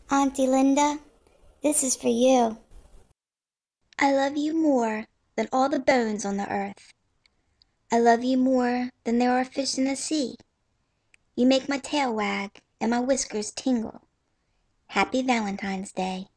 Auntie Linda, this is for you. I love you more than all the bones on the earth. I love you more than there are fish in the sea. You make my tail wag and my whiskers tingle. Happy Valentine's Day.